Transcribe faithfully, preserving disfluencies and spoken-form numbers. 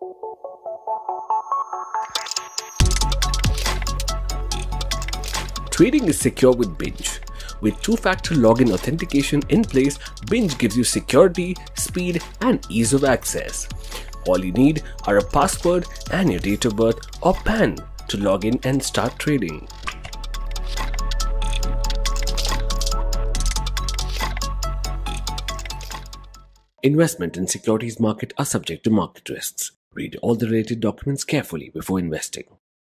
Trading is secure with Binge. With two-factor login authentication in place, Binge gives you security, speed, and ease of access. All you need are a password and your date of birth or P A N to log in and start trading. Investment in securities market are subject to market risks. Read all the related documents carefully before investing.